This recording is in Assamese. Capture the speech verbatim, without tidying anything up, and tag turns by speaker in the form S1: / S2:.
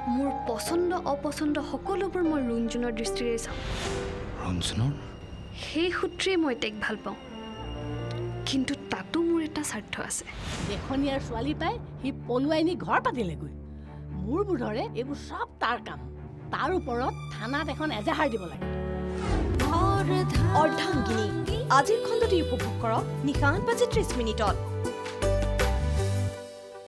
S1: মোৰ পছন্দ অপছন্দ সকলোবোৰ মই ৰুঞ্জুনৰ দৃষ্টিৰে চাওঁ
S2: ৰঞ্জনৰ
S1: সেই সূত্ৰে মই তাইক ভাল পাওঁ কিন্তু তাতো মোৰ এটা স্বাৰ্থ আছে
S3: দেখনিয়াৰ ছোৱালী পাই সি পলুৱাই নি ঘৰ পাতিলেগৈ মোৰ বুধৰে এইবোৰ সব তাৰ কাম তাৰ ওপৰত থানাত এখন এজাহাৰ দিব লাগে
S4: অৰ্ধাংগিনী আজিৰ খণ্ডটি উপভোগ কৰক নিশা আঠ বাজি ত্ৰিশ মিনিটত